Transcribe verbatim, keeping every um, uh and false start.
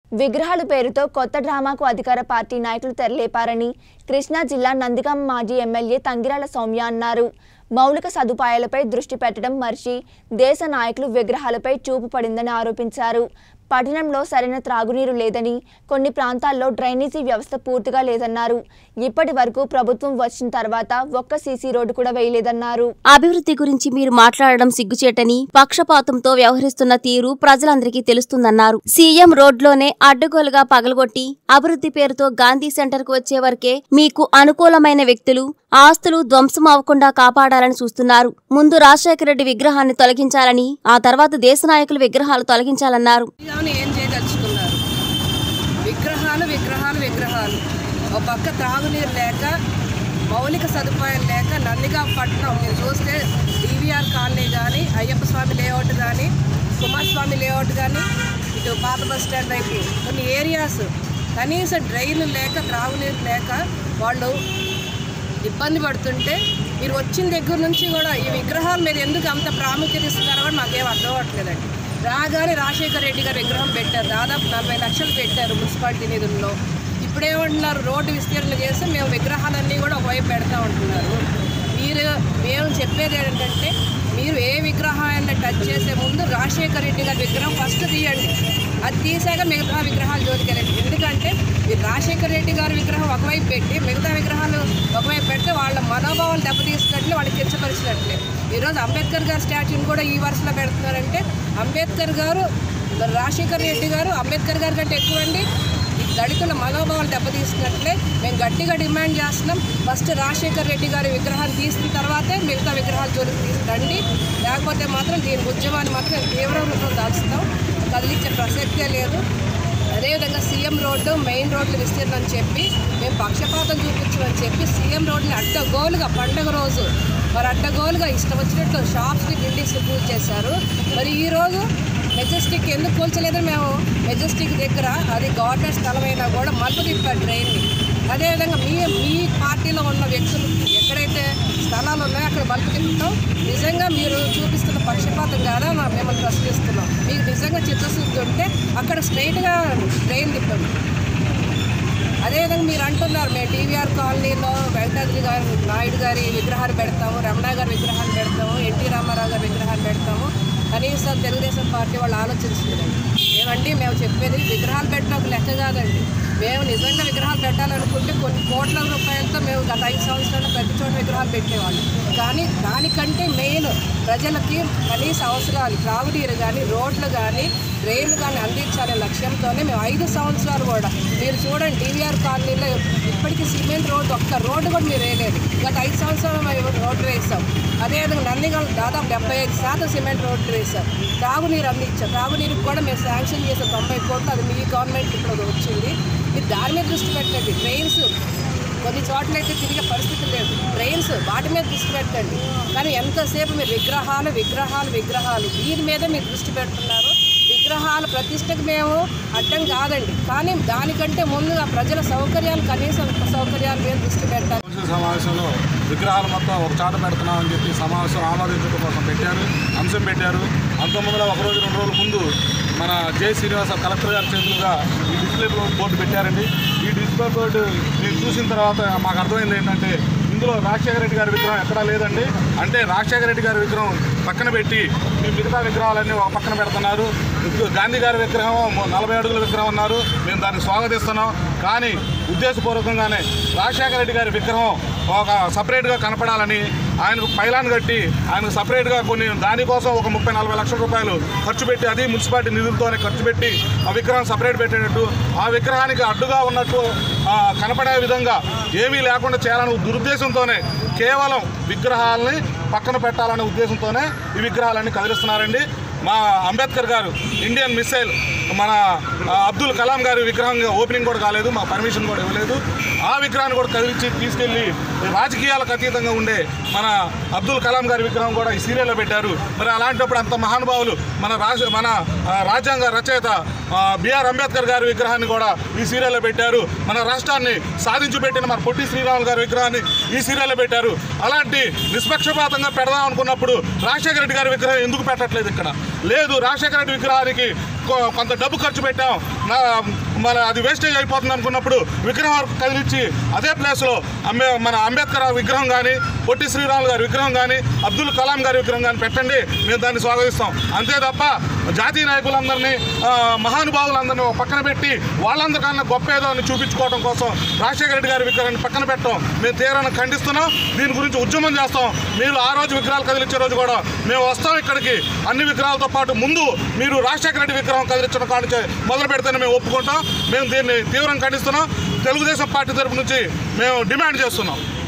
విగ్రహాల పేరుతో కొత్త డ్రామాకు అధికార పార్టీ నాయకులు తెరలేపారని కృష్ణా జిల్లా నందిగామ మాజీ ఎమ్మెల్యే తంగిరాల సౌమ్య అన్నారు. మౌలిక సదుపాయాలపై దృష్టి పెట్టడం మర్చి దేశ నాయకులు విగ్రహాలపై చూపు పడిందని ఆరోపించారు. పట్టణంలో సరైన త్రాగునీరు లేదని, కొన్ని ప్రాంతాల్లో డ్రైనేజీ వ్యవస్థ పూర్తిగా లేదన్నారు. ఇప్పటి వరకు ప్రభుత్వం వచ్చిన తర్వాత ఒక్క సీసీ రోడ్డు కూడా వేయలేదన్నారు. అభివృద్ధి గురించి మీరు మాట్లాడడం సిగ్గుచేటని, పక్షపాతంతో వ్యవహరిస్తున్న తీరు ప్రజలందరికీ తెలుస్తుందన్నారు. సీఎం రోడ్లోనే అడ్డగోలుగా పగలగొట్టి అభివృద్ధి పేరుతో గాంధీ సెంటర్ కు వచ్చే వరకే మీకు అనుకూలమైన వ్యక్తులు ఆస్తులు ధ్వంసం అవ్వకుండా కాపాడాలని చూస్తున్నారు. ముందు రాజశేఖర రెడ్డి విగ్రహాన్ని తొలగించాలని, ఆ తర్వాత దేశ నాయకుల విగ్రహాలు తొలగించాలన్నారు. ఏం చేయదలుచుకున్నారు? విగ్రహాలు విగ్రహాలు విగ్రహాలు ఒక పక్క త్రాగునీరు లేక, మౌలిక సదుపాయం లేక నందిగామ పట్టణం మీరు చూస్తే డివిఆర్ కాలనీ కానీ, అయ్యప్ప స్వామి లేఅవుట్ కానీ, కుమారస్వామి లేఅవుట్ కానీ, ఇటు పాత బస్ స్టాండ్ వైపు కొన్ని ఏరియాస్ కనీసం డ్రైన్లు లేక, త్రాగునీరు లేక వాళ్ళు ఇబ్బంది పడుతుంటే మీరు వచ్చిన దగ్గర నుంచి కూడా ఈ విగ్రహాలు మీరు ఎందుకు అంత ప్రాముఖ్యత ఇస్తున్నారో కూడా మాకేం అర్థం అవ్వట్లేదండి. రాగానే రాజశేఖర రెడ్డి గారు విగ్రహం పెట్టారు, దాదాపు నలభై లక్షలు పెట్టారు మున్సిపాలిటీ నిధుల్లో. ఇప్పుడేమంటున్నారు, రోడ్డు విస్తీర్ణ చేసి మేము విగ్రహాలన్నీ కూడా ఒకవైపు పెడతా ఉంటున్నారు. మీరు మేము చెప్పేది ఏంటంటే, మీరు ఏ విగ్రహాన్ని టచ్ చేసే ముందు రాజశేఖర రెడ్డి గారి విగ్రహం ఫస్ట్ తీయండి. అది తీసాక మిగతా విగ్రహాలు జోలికెళ్ళండి. ఎందుకంటే మీరు రాజశేఖర రెడ్డి గారి విగ్రహం ఒకవైపు పెట్టి మిగతా విగ్రహాలు ఒకవైపు పెడితే వాళ్ళ మనోభావాలు దెబ్బతీసినట్లే, వాళ్ళకి కించపరిచినట్లే. ఈరోజు అంబేద్కర్ గారి స్టాచ్యూని కూడా ఈ వరుసలో పెడుతున్నారంటే, అంబేద్కర్ గారు రాజశేఖర రెడ్డి గారు అంబేద్కర్ గారి కంటే ఎక్కువ అండి. దళితుల మనోభావాలు దెబ్బతీసినట్లే మేము గట్టిగా డిమాండ్ చేస్తున్నాం. ఫస్ట్ రాజశేఖర రెడ్డి గారి విగ్రహాన్ని తీసిన తర్వాతే మిగతా విగ్రహాలు జోలికి తీసుకురండి. లేకపోతే మాత్రం దీని ఉద్యమాన్ని మాత్రం తీవ్రంగా దాల్చుతాం, కదిలించే ప్రసక్తే లేదు. అదేవిధంగా సీఎం రోడ్డు మెయిన్ రోడ్లు విస్తీర్ణం చెప్పి మేము పక్షపాతం చూపించమని చెప్పి సీఎం రోడ్ని అడ్డగోలుగా పండుగ రోజు మరి అడ్డగోలుగా ఇష్టం వచ్చినట్టు షాప్స్ని బిల్డింగ్స్ని పూజ చేశారు. మరి ఈరోజు మెజెస్టిక్ ఎందుకు కూల్చలేదు? మేము మెజెస్టిక్ దగ్గర అది గవర్నమెంట్ స్థలమైనా కూడా మలుపు తిప్పారు ట్రైన్ని. అదేవిధంగా మీ మీ పార్టీలో ఉన్న వ్యక్తులు ఎక్కడైతే స్థలాలు ఉన్నాయో అక్కడ మలుపు తిప్పుతాం. నిజంగా మీరు చూపిస్తున్న పక్షపాతం కాదా మిమ్మల్ని ప్రశ్నిస్తున్నాం. మీకు నిజంగా చిత్తశుద్ధి ఉంటే అక్కడ స్ట్రైట్గా ట్రైన్ తిప్పండి. అదేవిధంగా మీరు అంటున్నారు మేము టీవీఆర్ కాలనీలో వెంకటాద్రి గారి నాయుడు గారి విగ్రహాలు పెడతాము, రమణ గారి విగ్రహాలు పెడతాము, ఎన్టీ రామారావు గారి విగ్రహాలు పెడతాము. కనీసం తెలుగుదేశం పార్టీ వాళ్ళు ఆలోచించలేదు. ఏమండి మేము చెప్పేది విగ్రహాలు పెట్టిన ఒక లెక్క కాదండి. మేము నిజంగా విగ్రహాలు పెట్టాలనుకుంటే కొన్ని కోట్ల రూపాయలతో మేము గత ఐదు సంవత్సరాలు ప్రతి చోట విగ్రహాలు పెట్టేవాళ్ళం. కానీ దానికంటే మెయిన్ ప్రజలకి కనీస అవసరాలు త్రాగునీరు కానీ, రోడ్లు కానీ, రైళ్లు కానీ అందించాలనే లక్ష్యంతోనే మేము ఐదు సంవత్సరాలు కూడా మీరు చూడండి టీవీఆర్ కాలనీలో ఇప్పటికీ సిమెంట్ రోడ్డు ఒక్క రోడ్డు కూడా మీరు వేయలేదు. గత ఐదు సంవత్సరాలు మేము రోడ్లు వేసాం. అదేవిధంగా నందిగామ దాదాపు డెబ్బై ఐదు శాతం సిమెంట్ రోడ్లు వేసాం. త్రాగునీరు అందించాం. త్రాగునీరుకి కూడా మేము శాంక్షన్ చేసే తొంభై కోట్లు అది మీ గవర్నమెంట్ ఇప్పుడు వచ్చింది. మీరు దాని మీద దృష్టి పెట్టండి. ట్రైన్స్ కొన్ని చోట్లయితే తిరిగే పరిస్థితి లేదు. ట్రైన్స్ వాటి మీద దృష్టి పెట్టండి. కానీ ఎంతసేపు మీరు విగ్రహాలు విగ్రహాలు విగ్రహాలు దీని మీద మీరు దృష్టి పెడుతున్నారు. విగ్రహాల ప్రతిష్టకు మేము అడ్డం కాదండి, కానీ దానికంటే ముందుగా ప్రజల సౌకర్యాలు కనీస సౌకర్యాల మీద దృష్టి పెట్టాలి. సమావేశంలో విగ్రహాలు మొత్తం ఒక చాట పెడుతున్నామని చెప్పి సమావేశం ఆమోదించడం కోసం పెట్టారు, అంశం పెట్టారు. అంతకుముందులో ఒకరోజు రెండు రోజుల ముందు మన జే శ్రీనివాస కలెక్టర్ గారి చేతులుగా ఈ డిస్ప్లే బోర్డు పెట్టారండి. ఈ డిస్ప్లే బోర్డు నేను చూసిన తర్వాత మాకు అర్థమైంది ఏంటంటే, ఇందులో రాజశేఖర రెడ్డి గారి విగ్రహం ఎక్కడా లేదండి. అంటే రాజశేఖర రెడ్డి గారి విగ్రహం పక్కన పెట్టి మీ మిగతా విగ్రహాలన్నీ ఒక పక్కన పెడుతున్నారు. గాంధీ గారి విగ్రహం నలభై అడుగుల విగ్రహం అన్నారు, మేము దాన్ని స్వాగతిస్తున్నాం. కానీ ఉద్దేశపూర్వకంగానే రాజశేఖర రెడ్డి గారి విగ్రహం ఒక సపరేట్గా కనపడాలని ఆయనకు పైలాన్ కట్టి ఆయనకు సపరేట్గా కొన్ని దానికోసం ఒక ముప్పై నలభై లక్షల రూపాయలు ఖర్చు పెట్టి, అది మున్సిపాలిటీ నిధులతోనే ఖర్చు పెట్టి ఆ విగ్రహం సపరేట్ పెట్టేటట్టు, ఆ విగ్రహానికి అడ్డుగా ఉన్నట్టు కనపడే విధంగా ఏమీ లేకుండా చేయాలనే దురుద్దేశంతోనే కేవలం విగ్రహాలని పక్కన పెట్టాలనే ఉద్దేశంతోనే ఈ విగ్రహాలన్నీ కదిలిస్తున్నారండి. మా అంబేద్కర్ గారు ఇండియన్ మిసైల్ మన అబ్దుల్ కలాం గారి విగ్రహం ఓపెనింగ్ కూడా కాలేదు, మా పర్మిషన్ కూడా ఇవ్వలేదు. ఆ విగ్రహాన్ని కూడా కదిలించి తీసుకెళ్ళి రాజకీయాలకు అతీతంగా ఉండే మన అబ్దుల్ కలాం గారి విగ్రహం కూడా ఈ సీరియల్లో పెట్టారు. మరి అలాంటప్పుడు అంత మహానుభావులు మన రాజ మన రాజ్యాంగ రచయిత బిఆర్ అంబేద్కర్ గారి విగ్రహాన్ని కూడా ఈ సీరియల్లో పెట్టారు. మన రాష్ట్రాన్ని సాధించి పెట్టిన మన పొట్టి శ్రీరాములు గారి విగ్రహాన్ని ఈ సీరియల్లో పెట్టారు. అలాంటి నిష్పక్షపాతంగా పెడదాం అనుకున్నప్పుడు రాజశేఖర రెడ్డి గారి విగ్రహం ఎందుకు పెట్టట్లేదు? ఇక్కడ లేదు రాజశేఖర రెడ్డి విగ్రహానికి కొంత డబ్బు ఖర్చు పెట్టాం, మన అది వేస్టేజ్ అయిపోతుంది అనుకున్నప్పుడు విగ్రహం కదిలించి అదే ప్లేస్లో అంబే మన అంబేద్కర్ విగ్రహం కానీ, పొట్టి శ్రీరాములు గారి విగ్రహం కానీ, అబ్దుల్ కలాం గారి విగ్రహం కానీ పెట్టండి, మేము దాన్ని స్వాగతిస్తాం. అంతే తప్ప జాతీయ నాయకులందరినీ, మహానుభావులందరినీ పక్కన పెట్టి వాళ్ళందరికన్నా గొప్ప ఏదో అని చూపించుకోవడం కోసం రాజశేఖర రెడ్డి గారి విగ్రహాన్ని పక్కన పెట్టడం మేము తీవ్రంగా ఖండిస్తున్నాం. దీని గురించి ఉద్యమం చేస్తాం. మీరు ఆ రోజు విగ్రహాలు కదిలించే రోజు కూడా మేము వస్తాం ఇక్కడికి. అన్ని విగ్రహాలతో పాటు ముందు మీరు రాజశేఖర రెడ్డి విగ్రహం కదిలించడం కాడి మొదలు పెడితేనే మేము ఒప్పుకుంటాం. మేము దీన్ని తీవ్రంగా ఖండిస్తున్నాం. తెలుగుదేశం పార్టీ తరపు నుంచి మేము డిమాండ్ చేస్తున్నాం.